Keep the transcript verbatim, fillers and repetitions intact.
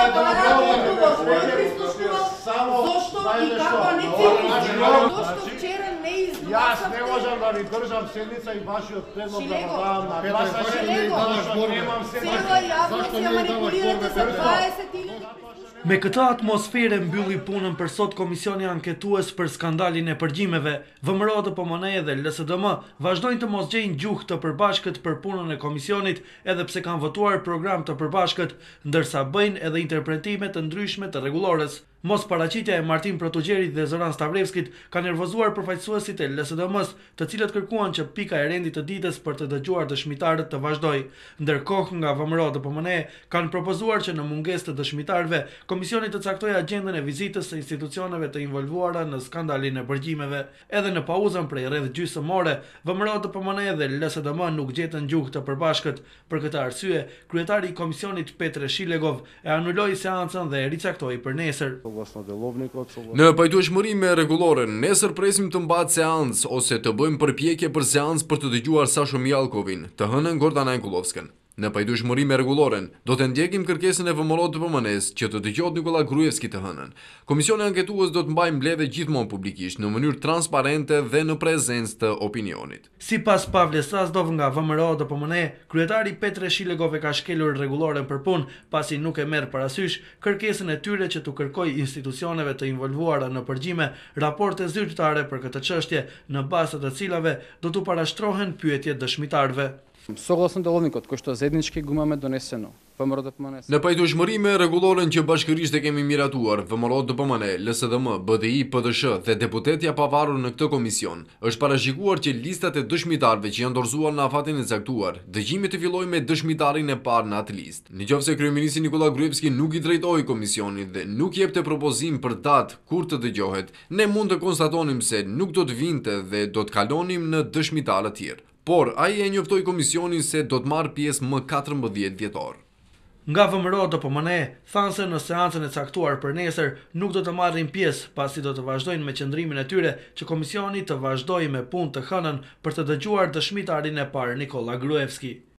Zašto i kakva necirkusa? Zašto včera ne izglasate? Јас не можам да ви држам седница и вашиот предлог да го давам на гласање. Немам седница. Цела јавност ја манипулирате за дваесет илјади. Me këtë atmosfere mbylli punën për sot Komisioni Anketues për skandalin e përgjimeve. V M R O D P M N dhe L S D M vazhdojnë të mos gjejnë gjuhë të përbashkët për punën e komisionit edhe pse kanë votuar program të përbashkët, ndërsa bëjnë edhe interpretime të ndryshme të rregullores. Mos paraqitja e Martin Protugjerit dhe Zoran Stavrevskit ka nervozuar përfaqësuesit e L S D M-s, të cilët kërkuan që pika e rendit të ditës për të dëgjuar dëshmitarët të vazhdojë. Ndërkohë nga V M R O D P M N kanë propozuar që në mungesë të dëshmitarëve, komisioni të caktojë agjendën e vizitës së institucioneve të involvuara në skandalin e përgjimeve. Edhe në pauzën prej rreth gjysmore, V M R O D P M N dhe L S D M nuk gjetën gjuhë të përbashkët. Për këtë arsye, kryetari i komisionit Petre Shilegov e anuloi seancën dhe e ricaktoi për nesër. Në pajtueshmëri me rregulloren, nesër presim të mbahet seancë ose të bëjmë përpjekje për seancë për të dëgjuar Sasho Mjalkovin, të hënën Gordana Jankulovskën. Në pajtueshmëri me rregulloren, do të ndjekim kërkesën e V M R O D P M N-s që të dëgjohet Nikola Gruevski të hënën. Komisioni anketues do të mbajë mbledhje gjithmonë publikisht në mënyrë transparente dhe në prezencë të opinionit. Sipas Pavles Sazdov nga V M R O D P M N, kryetari Petre Shilegov e ka shkelur rregulloren për punë pasi nuk e merr parasysh kërkesën e tyre që të kërkojë institucioneve të involvuara në përgjime raporte zyrtare për këtë çështje, në bazë të cilave do të parashtrohen pyetjet dëshmitarëve. Согласно деловникот кој што заеднички го имаме донесено. V M R O D P M N. Në pajtueshmëri me rregulloren që bashkërisht e kemi miratuar, V M R O D P M N, L S D M, B D I, P D S H dhe deputetja pavarur në këtë komision, është parashikuar që listat e dëshmitarëve që janë dorëzuar në afatin e caktuar, dëgjimi të fillojë me dëshmitarin e parë në atë listë. Nëse kryeministri Nikola Gruevski nuk i drejtoi komisionit dhe nuk jepte propozim për datë kur të dëgjohet, ne mund të konstatonim se nuk do të vinte dhe do të kalonim në dëshmitarë të tjerë. Por ai e njoftoi komisionin se do të marrë pjesë më katërmbëdhjetë dhjetor. Nga V M R O D P M N thanë se në seancën e caktuar për nesër nuk do të marrin pjesë, pasi do të vazhdojnë me qëndrimin e tyre që komisioni të vazhdojë me punë të hënën për të dëgjuar dëshmitarin e parë Nikola Gruevski.